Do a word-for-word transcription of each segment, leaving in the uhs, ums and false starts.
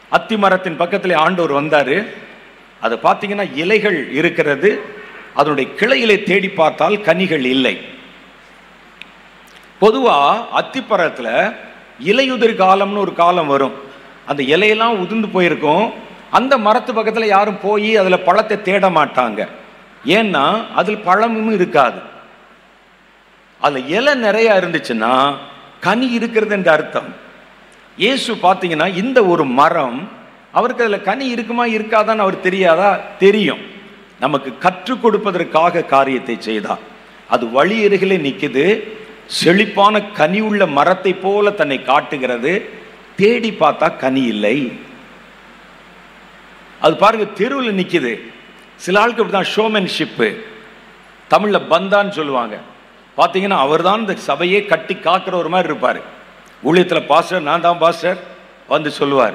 அத்தி மரத்தின் பக்கத்தில் ஆண்டவர் வந்தாரு. அதை பார்த்தீங்கன்னா இலைகள் இருக்கிறது, அதனுடைய கிளையிலே தேடி பார்த்தால் கனிகள் இல்லை. பொதுவா அத்திப்பழத்தில் இலையுதிர் காலம்னு ஒரு காலம் வரும். அந்த இலையெல்லாம் உதிர்ந்து போயிருக்கும். அந்த மரத்து பக்கத்தில் யாரும் போய் அதில் பழத்தை தேட மாட்டாங்க. ஏன்னா அதில் பழமும் இருக்காது. அதில் இலை நிறையா இருந்துச்சுன்னா கனி இருக்கிறது என்ற அர்த்தம். இயேசு பார்த்தீங்கன்னா இந்த ஒரு மரம், அவருக்கு அதில் கனி இருக்குமா இருக்காதான்னு அவர் தெரியாதா? தெரியும். நமக்கு கற்றுக் கொடுப்பதற்காக காரியத்தை செய்தார். அது வழி அருகிலே நிற்குது, செழிப்பான கனி உள்ள மரத்தை போல தன்னை காட்டுகிறது. தேடி பார்த்தா கனி இல்லை. அது பாருங்க, தெருவில் நிற்குது. சில ஆளுக்கு அப்படிதான் ஷோமேன்ஷிப்பு, தமிழில் பந்தான்னு சொல்லுவாங்க. பார்த்தீங்கன்னா அவர் தான் இந்த சபையே கட்டி காக்கிற ஒரு மாதிரி இருப்பார். ஊழியத்தில் பாஸ்டர், நான் தான் பாஸ்டர் வந்து சொல்லுவார்,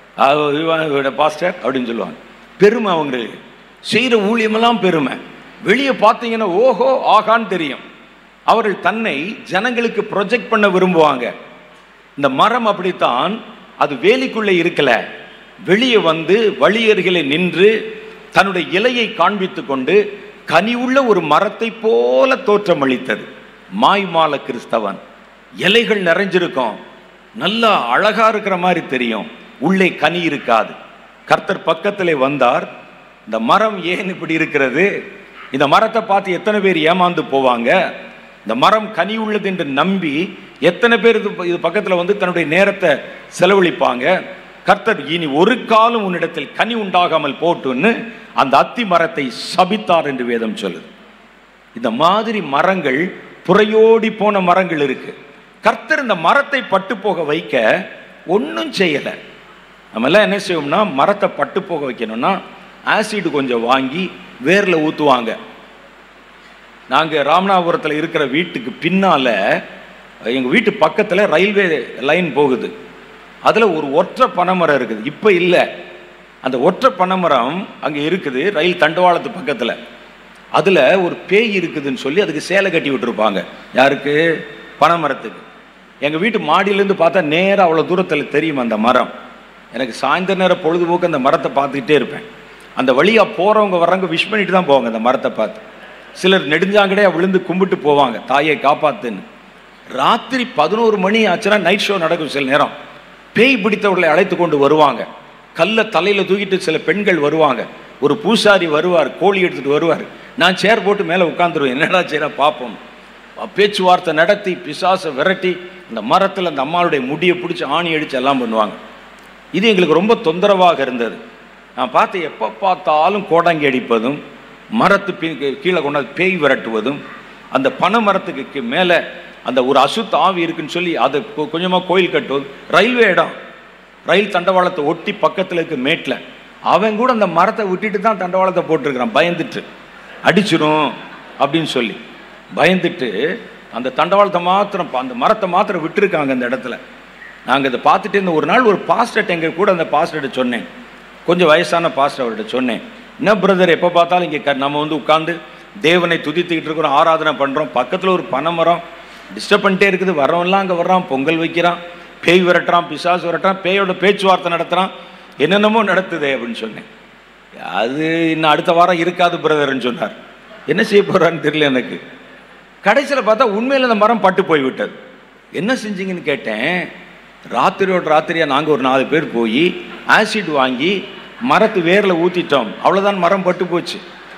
பாஸ்டர் அப்படின்னு சொல்லுவாங்க. பெருமை, அவங்களுக்கு செய்கிற ஊழியமெல்லாம் பெருமை. வெளியே பார்த்தீங்கன்னா ஓஹோ ஆகான்னு தெரியும். அவர்கள் தன்னை ஜனங்களுக்கு ப்ரொஜெக்ட் பண்ண விரும்புவாங்க. இந்த மரம் அப்படித்தான். அது வேலிக்குள்ளே இருக்கல, வெளியே வந்து வழி அருகிலே நின்று தன்னுடைய இலையை காண்பித்து கொண்டு கனி உள்ள ஒரு மரத்தை போல தோற்றமளித்தது. மாய்மால கிறிஸ்தவன். இலைகள் நிறைஞ்சிருக்கும், நல்லா அழகா இருக்கிற மாதிரி தெரியும், உள்ளே கனி இருக்காது. கர்த்தர் பக்கத்திலே வந்தார். இந்த மரம் ஏன் இப்படி இருக்கிறது? இந்த மரத்தை பார்த்து எத்தனை பேர் ஏமாந்து போவாங்க? இந்த மரம் கனி உள்ளது என்று நம்பி எத்தனை பேர் இது இது பக்கத்தில் வந்து தன்னுடைய நேரத்தை செலவழிப்பாங்க? கர்த்தர் இனி ஒரு காலம் உன்னிடத்தில் கனி உண்டாகாமல் போட்டுன்னு அந்த அத்தி மரத்தை சபித்தார் என்று வேதம் சொல்லுது. இந்த மாதிரி மரங்கள், புறையோடி போன மரங்கள் இருக்கு. கர்த்தர் இந்த மரத்தை பட்டு போக வைக்க ஒன்றும் செய்யலை. நம்ம எல்லாம் என்ன செய்வோம்னா, மரத்தை பட்டு போக வைக்கணும்னா ஆசிட் கொஞ்சம் வாங்கி வேரில் ஊற்றுவாங்க. நாங்கள் ராமநாதபுரத்தில் இருக்கிற வீட்டுக்கு பின்னால், எங்கள் வீட்டு பக்கத்தில் ரயில்வே லைன் போகுது. அதில் ஒரு ஒற்றை பனைமரம் இருக்குது. இப்போ இல்லை, அந்த ஒற்றை பனைமரம் அங்கே இருக்குது ரயில் தண்டவாளத்து பக்கத்தில். அதில் ஒரு பேய் இருக்குதுன்னு சொல்லி அதுக்கு சேலை கட்டி விட்டுருப்பாங்க. யாருக்கு? பனைமரத்துக்கு. எங்கள் வீட்டு மாடியிலேருந்து பார்த்தா நேராக அவ்வளோ தூரத்தில் தெரியும் அந்த மரம். எனக்கு சாயந்தர நேரம் பொழுதுபோக்கு அந்த மரத்தை பார்த்துக்கிட்டே இருப்பேன். அந்த வழியாக போகிறவங்க வர்றவங்க விஷ் பண்ணிட்டு தான் போவாங்க அந்த மரத்தை பார்த்து. சிலர் நெடுஞ்சாங்கடையாக விழுந்து கும்பிட்டு போவாங்க, தாயை காப்பாத்துன்னு. ராத்திரி பதினோரு மணி ஆச்சுன்னா நைட் ஷோ நடக்கும். சில நேரம் பேய் பிடித்தவர்களை அழைத்து கொண்டு வருவாங்க. கல்லை தலையில் தூக்கிட்டு சில பெண்கள் வருவாங்க. ஒரு பூசாரி வருவார், கோழி எடுத்துகிட்டு வருவார். நான் சேர் போட்டு மேலே உட்காந்துருவேன், என்னடா செய்யறா பார்ப்போம். பேச்சுவார்த்தை நடத்தி பிசாசை விரட்டி அந்த மரத்தில் அந்த அம்மாவுடைய முடியை பிடிச்சி ஆணி அடித்து எல்லாம் பண்ணுவாங்க. இது எங்களுக்கு ரொம்ப தொந்தரவாக இருந்தது. நான் பார்த்து எப்போ பார்த்தாலும் கோடாங்கி அடிப்பதும், மரத்து கீழே கொண்டாந்து பேய் விரட்டுவதும், அந்த பனை மரத்துக்கு மேலே அந்த ஒரு அசுத்த ஆவி இருக்குன்னு சொல்லி அதை கொஞ்சமாக கோயில் கட்டுவது. ரயில்வே இடம், ரயில் தண்டவாளத்தை ஒட்டி பக்கத்தில் இருக்க மேட்டில் அவன் கூட அந்த மரத்தை விட்டுட்டு தான் தண்டவாளத்தை போட்டிருக்கிறான். பயந்துட்டு அடிச்சிடும் அப்படின்னு சொல்லி பயந்துட்டு அந்த தண்டவாளத்தை மாத்திரம், அந்த மரத்தை மாத்திரம் விட்டுருக்காங்க அந்த இடத்துல. நாங்கள் இதை பார்த்துட்டு இருந்த ஒரு நாள் ஒரு பாஸ்டர்ட்ட எங்கள் கூட அந்த பாஸ்டர்கிட்ட சொன்னேன், கொஞ்சம் வயசான பாஸ்டர் அவர்கிட்ட சொன்னேன், என்ன பிரதர் எப்போ பார்த்தாலும் இங்கே நம்ம வந்து உட்காந்து தேவனை துதித்துக்கிட்டு இருக்கிறோம், ஆராதனை பண்ணுறோம், பக்கத்தில் ஒரு பனைமரம் டிஸ்டர்ப் பண்ணிட்டே இருக்குது, வர்றவன்லாம் அங்கே வர்றான், பொங்கல் வைக்கிறான், பேய் விரட்டுறான், பிசாசு விரட்டுறான், பேயோட பேச்சுவார்த்தை நடத்துகிறான், என்னென்னமோ நடத்துதே அப்படின்னு சொன்னேன். அது இன்னும் அடுத்த வாரம் இருக்காது பிரதர்ன்னு சொன்னார். என்ன செய்ய போகிறான்னு தெரியல எனக்கு. கடைசியில் பார்த்தா உண்மையில் அந்த மரம் பட்டு போய்விட்டது. என்ன செஞ்சீங்கன்னு கேட்டேன். ராத்திரியோட ராத்திரியாக நாங்கள் ஒரு நாலு பேர் போய் ஆசிட் வாங்கி மரத்து வேரில் ஊற்றிட்டோம். அவ்வளோதான், மரம் பட்டு போச்சு.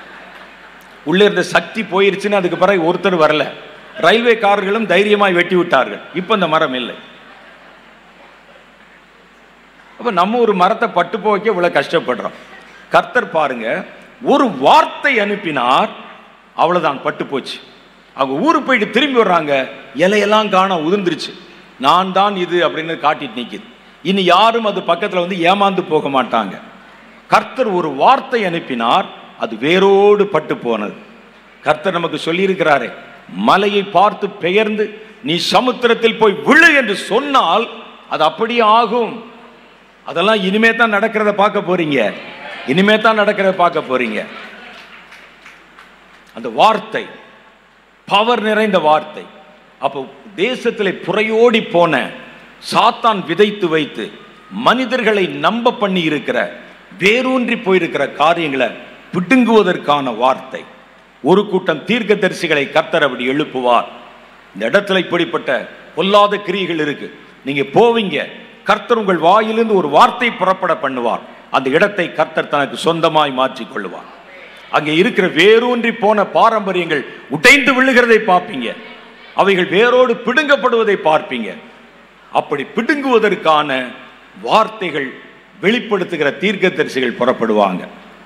உள்ளே இருந்த சக்தி போயிருச்சுன்னு அதுக்கு பிறகு ஒருத்தர் வரல. ரயில்வே கார்களும் தைரியமாய் வெட்டி விட்டார்கள். இப்போ அந்த மரம் இல்லை. அப்போ நம்ம ஒரு மரத்தை பட்டு போய்க்க இவ்வளோ கஷ்டப்படுறோம். கர்த்தர் பாருங்க, ஒரு வார்த்தை அனுப்பினார், அவ்வளோதான், பட்டு போச்சு. அவங்க ஊருக்கு போயிட்டு திரும்பி வர்றாங்க, இலையெல்லாம் காண உதிர்ந்துருச்சு. நான் தான் இது அப்படின்னு காட்டிட்டு நிற்கிது. இனி யாரும் அது பக்கத்தில் வந்து ஏமாந்து போக மாட்டாங்க. கர்த்தர் ஒரு வார்த்தை அனுப்பினார், அது வேரோடு பட்டு போனது. கர்த்தர் நமக்கு சொல்லியிருக்கிறாரே, மலையை பார்த்து பெயர்ந்து நீ சமுத்திரத்தில் போய் விழு என்று சொன்னால் அது அப்படியே ஆகும். அதெல்லாம் இனிமே தான் நடக்கிறத பார்க்க போறீங்க, இனிமே தான் நடக்கிறத பார்க்க போறீங்க. அந்த வார்த்தை பவர் நிறைந்த வார்த்தை. அப்போ தேசத்தில் புறையோடி போன சாத்தான் விதைத்து வைத்து மனிதர்களை நம்ப பண்ணி இருக்கிற வேரூன்றி போயிருக்கிற காரியங்களை பிடுங்குவதற்கான வார்த்தை. ஒரு கூட்டம் தீர்க்கதரிசிகளை கர்த்தர் அப்படி எழுப்புவார். இந்த இடத்துல இப்படிப்பட்ட பொல்லாத கிரியைகள் இருக்கு. நீங்க போவீங்க, கர்த்தர் உங்கள் வாயிலிருந்து ஒரு வார்த்தை புறப்பட பண்ணுவார். அந்த இடத்தை கர்த்தர் தனக்கு சொந்தமாய் மாற்றிக் கொள்ளுவார். அங்கே இருக்கிற வேரூன்றி போன பாரம்பரியங்கள் உடைந்து விழுகிறதை பார்ப்பீங்க. அவைகள் வேரோடு பிடுங்கப்படுவதை பார்ப்பீங்க. அப்படி பிடுங்குவதற்கான வார்த்தைகள் வெளிப்படுத்துகிற தீர்க்கதரிசிகள் புறப்படுவாங்க.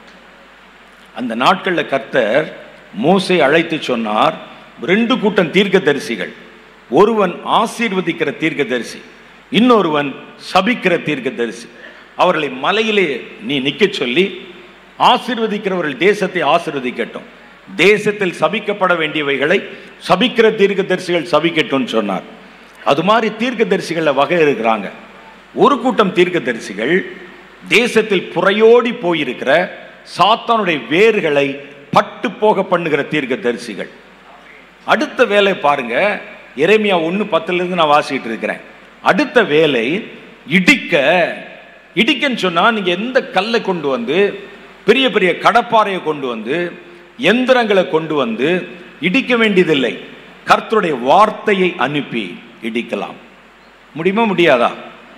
அந்த நாட்களில் கர்த்தர் மோசே அழைத்து சொன்னார், ரெண்டு கூட்டம் தீர்க்கதரிசிகள். ஒருவன் ஆசீர்வதிக்கிற தீர்க்கதரிசி, இன்னொருவன் சபிக்கிற தீர்க்கதரிசி. அவர்களை மலையிலே நீ நிற்க சொல்லி, ஆசீர்வதிக்கிறவர்கள் தேசத்தை ஆசீர்வதிக்கட்டும், தேசத்தில் சபிக்கப்பட வேண்டியவைகளை சபிக்கிற தீர்க்கதரிசிகள் சபிக்கட்டும் சொன்னார். அது மாதிரி தீர்க்கதரிசிகள வகை இருக்கிறாங்க. ஒரு கூட்டம் தீர்க்கதரிசிகள் தேசத்தில் புறையோடி போயிருக்கிற சாத்தானுடைய வேர்களை பட்டு போக பண்ணுகிற தீர்க்கதரிசிகள். அடுத்த வேலை பாருங்க, எரேமியா ஒன்று பத்துல இருந்து நான் வாசிக்கிட்டு இருக்கிறேன். அடுத்த வேலை இடிக்க. இடிக்கன்னு சொன்னா நீங்க எந்த கல்லை கொண்டு வந்து, பெரிய பெரிய கடப்பாறையை கொண்டு வந்து, எந்திரங்களை கொண்டு வந்து இடிக்க வேண்டியதில்லை. கர்த்தருடைய வார்த்தையை அனுப்பி இடிக்கலாம். முடியுமா முடியாதா?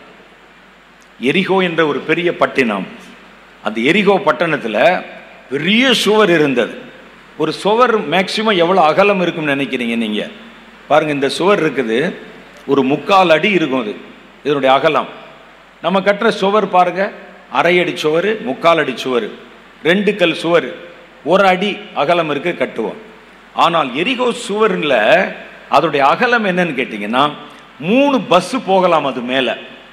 எரிகோ என்ற ஒரு பெரிய பட்டினம், அந்த எரிகோ பட்டணத்தில் பெரிய சுவர் இருந்தது. ஒரு சுவர் மேக்சிமம் எவ்வளோ அகலம் இருக்கும்னு நினைக்கிறீங்க நீங்க? பாருங்க, இந்த சுவர் இருக்குது, ஒரு முக்கால் அடி இருக்கும். அது இதனுடைய அகலம். நம்ம கட்டுற சுவர் பாருங்க, அரை அடி சுவர், முக்கால் அடி சுவர், ரெண்டு கல் சுவர், ஒரு அடி அகலம் இருக்கு கட்டுவோம். ஆனால் எரிகோ சுவரில் அதோடைய அகலம் என்னன்னு கேட்டீங்கன்னா, மூணு பஸ் போகலாம். அது மேல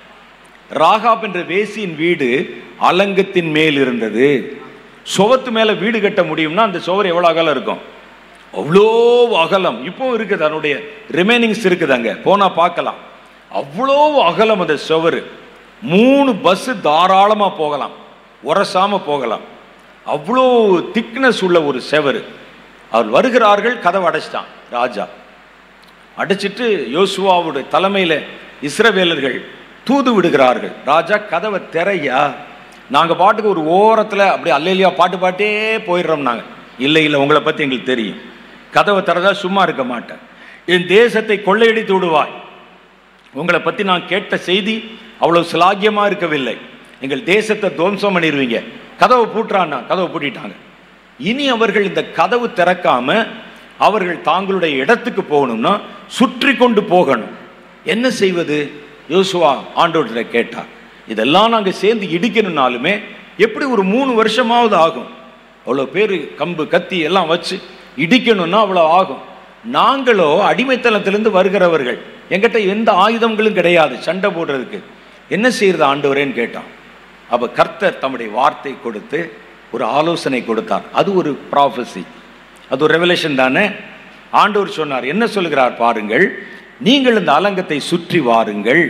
ராகாப் என்ற வேசியின் வீடு அலங்கத்தின் மேல் இருந்தது. சுவத்து மேல வீடு கட்ட முடியும்னா அந்த சுவர் எவ்வளவு அகலம் இருக்கும்? அவ்வளோ அகலம். இப்போ இருக்குது, அதனுடைய ரிமைனிங்ஸ் இருக்குது, அங்க போனா பார்க்கலாம். அவ்வளோ அகலம் அந்த சுவர். மூணு பஸ் தாராளமா போகலாம், உரசாம போகலாம். அவ்வளோ திக்னஸ் உள்ள ஒரு செவர். அவர் வருகிறார்கள், கதவை அடைச்சிட்டான் ராஜா. அடைச்சிட்டு யோசுவாவுடைய தலைமையில இஸ்ரவேலர்கள் தூது விடுகிறார்கள். ராஜா கதவை திரையா, நாங்க பாட்டுக்கு ஒரு ஓரத்துல அப்படி அல்லேலியா பாட்டு பாட்டே போயிடுறோம். நாங்க இல்லை இல்லை, உங்களை பத்தி எங்களுக்கு தெரியும், கதவை திறந்தா சும்மா இருக்க மாட்டேன், என் தேசத்தை கொள்ளையடித்து விடுவாய், உங்களை பத்தி நான் கேட்ட செய்தி அவ்வளவு சிலாகியமா இருக்கவில்லை, எங்கள் தேசத்தை துவம்சம் பண்ணிடுவீங்க, கதவை பூட்டுறான்னா. கதவை பூட்டிட்டாங்க. இனி அவர்கள் இந்த கதவு திறக்காம அவர்கள் தாங்களுடைய இடத்துக்கு போகணும்னா சுற்றி கொண்டு போகணும். என்ன செய்வது? யோசுவா ஆண்டவர்கிட்ட கேட்டார். இதெல்லாம் நாங்கள் சேர்ந்து இடிக்கணும்னாலுமே எப்படி ஒரு மூணு வருஷமாவது ஆகும். அவ்வளோ பேர் கம்பு கத்தி எல்லாம் வச்சு இடிக்கணும்னா அவ்வளோ ஆகும். நாங்களோ அடிமைத்தனத்திலிருந்து வருகிறவர்கள், எங்கிட்ட எந்த ஆயுதங்களும் கிடையாது சண்டை போடுறதுக்கு, என்ன செய்யறது ஆண்டவரேன்னு கேட்டான். அப்போ கர்த்தர் தம்முடைய வார்த்தை கொடுத்து ஒரு ஆலோசனை கொடுத்தார். அது ஒரு ப்ராஃபஸி, அது ஒரு ரெவலேஷன் தானே. ஆண்டவர் சொன்னார், என்ன சொல்கிறார் பாருங்கள், நீங்கள் இந்த அலங்கத்தை சுற்றி வாருங்கள்,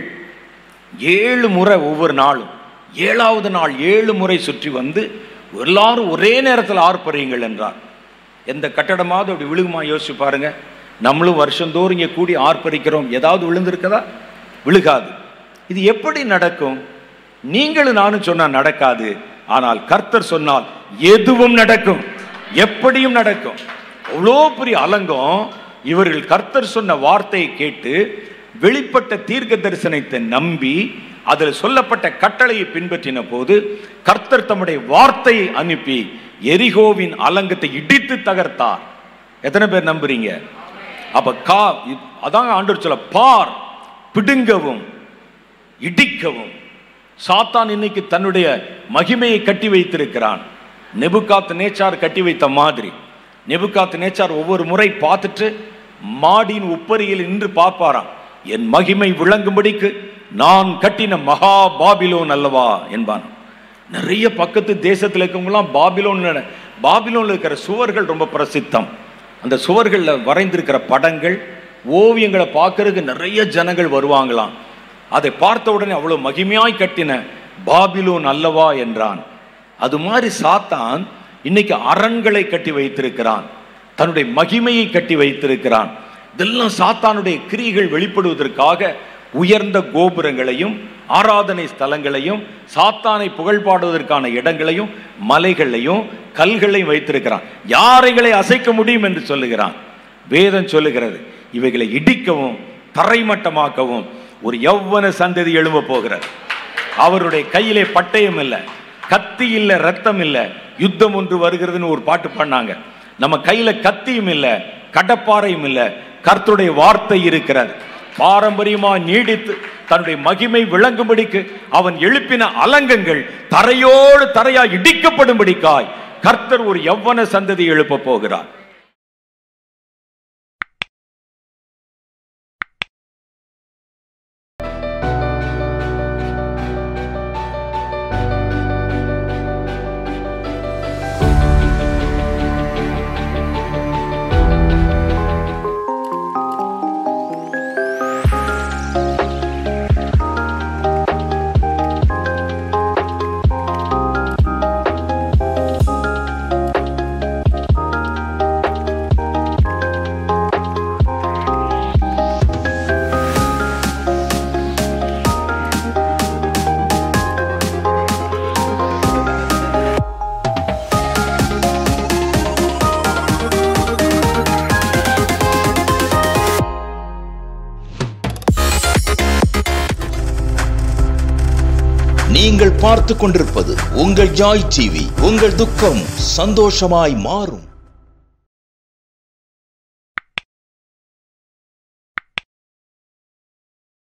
ஏழு முறை ஒவ்வொரு நாளும், ஏழாவது நாள் ஏழு முறை சுற்றி வந்து எல்லாரும் ஒரே நேரத்தில் ஆர்ப்பரியுங்கள் என்றார். எந்த கட்டடமாவது அப்படி விழுகுமா? யோசிச்சு பாருங்க. நம்மளும் வருஷந்தோறும் இங்கே கூடி ஆர்ப்பரிக்கிறோம், ஏதாவது விழுந்திருக்கதா? விழுகாது. இது எப்படி நடக்கும்? நீங்களும் நானும் சொன்னால் நடக்காது, ஆனால் கர்த்தர் சொன்னால் எதுவும் நடக்கும், எப்படியும் நடக்கும். அவ்வளோ பெரிய அலங்கம். இவர்கள் கர்த்தர் சொன்ன வார்த்தையை கேட்டு வெளிப்பட்ட தீர்க்க தரிசனத்தை நம்பி அதில் சொல்லப்பட்ட கட்டளையை பின்பற்றின போது கர்த்தர் தம்முடைய வார்த்தையை அனுப்பி எரிகோவின் அலங்கத்தை இடித்து தகர்த்தார். எத்தனை பேர் நம்புறீங்க? அப்ப கா அதான் ஆண்டவர் சொல்ல, பார், பிடுங்கவும் இடிக்கவும். சாத்தான் இன்னைக்கு தன்னுடைய மகிமையை கட்டி வைத்திருக்கிறான். நெபுகாத் நேச்சார் கட்டி வைத்த மாதிரி. நெபுகாத் நேச்சார் ஒவ்வொரு முறை பார்த்துட்டு மாடியின் உப்பரியில் நின்று பார்ப்பாராம், என் மகிமை விளங்கும்படிக்கு நான் கட்டின மகா பாபிலோன் அல்லவா என்பான். நிறைய பக்கத்து தேசத்தில் இருக்கவங்களாம் பாபிலோன், பாபிலோன்ல இருக்கிற சுவர்கள் ரொம்ப பிரசித்தம். அந்த சுவர்களில் வரைந்திருக்கிற படங்கள், ஓவியங்களை பார்க்கறதுக்கு நிறைய ஜனங்கள் வருவாங்களாம். அதை பார்த்த உடனே அவ்வளோ மகிமையாய் கட்டின பாபிலோன் அல்லவா என்றான். அது மாதிரி சாத்தான் இன்னைக்கு அரண்களை கட்டி வைத்திருக்கிறான், தன்னுடைய மகிமையை கட்டி வைத்திருக்கிறான். இதெல்லாம் சாத்தானுடைய கிரியைகள் வெளிப்படுவதற்காக உயர்ந்த கோபுரங்களையும் ஆராதனை ஸ்தலங்களையும் சாத்தானை புகழ்பாடுவதற்கான இடங்களையும் மலைகளையும் கல்களையும் வைத்திருக்கிறான். யாரைகளை அசைக்க முடியும் என்று சொல்லுகிறான். வேதம் சொல்லுகிறது, இவைகளை இடிக்கவும் தரைமட்டமாக்கவும் ஒரு யௌவன சந்ததி எழும்ப போகிறார். அவருடைய கையிலே பட்டயம் இல்லை, கத்தி இல்லை, ரத்தம் இல்லை, யுத்தம் ஒன்று வருகிறதுன்னு ஒரு பாட்டு பண்ணாங்க. நம்ம கையில கத்தியும் இல்லை, கடப்பாறையும் இல்லை, கர்த்தருடைய வார்த்தை இருக்கிறது. பாரம்பரியமா நீடித்து தன்னுடைய மகிமை விளங்கும்படிக்கு அவன் எழுப்பின அலங்கங்கள் தரையோடு தரையா இடிக்கப்படும்படிக்காய் கர்த்தர் ஒரு யௌவன சந்ததி எழுப்ப போகிறார். நீங்கள் பார்த்து கொண்டிருப்பது உங்கள் ஜாய் டிவி. உங்கள் துக்கம் சந்தோஷமாய் மாறும்.